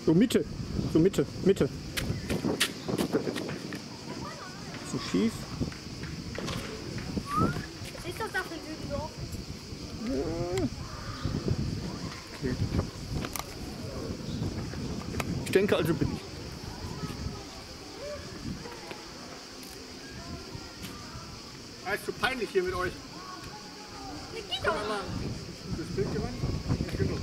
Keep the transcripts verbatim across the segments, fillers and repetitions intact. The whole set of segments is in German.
So Mitte. So Mitte. Mitte. Zu schief. Was ist das da für ein Hügel? Okay. Ich denke, also bin ich. Ah, ist so peinlich hier mit euch. Geht doch. Das Bild hier rein? Ja, genau.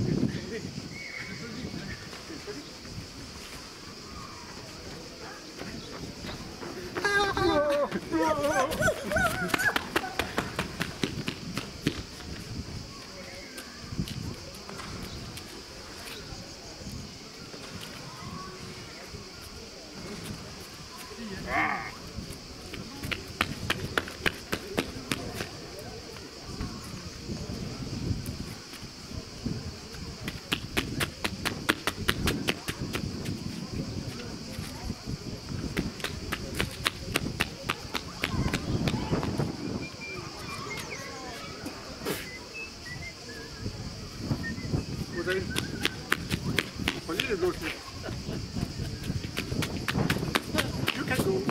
Wo denn? Was ist denn los mit? You can go.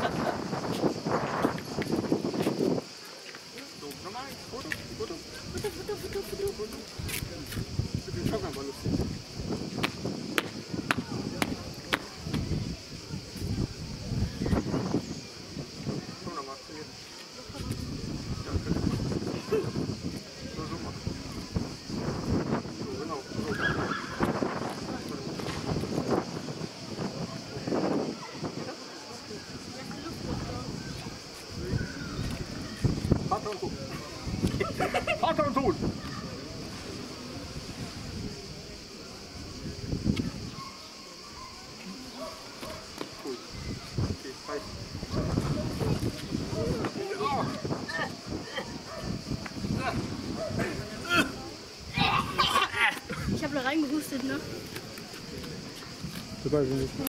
So, nochmal. Foto, Foto. Foto, Foto, Foto, Foto, Foto. Für den Schocker war lustig. So, nochmal. Ja, so, so machen. So, genau. So. Vater und Sohn. Vater und Sohn. Cool. Okay, reicht. Ich habe da reingehustet, ne? Das weiß ich nicht.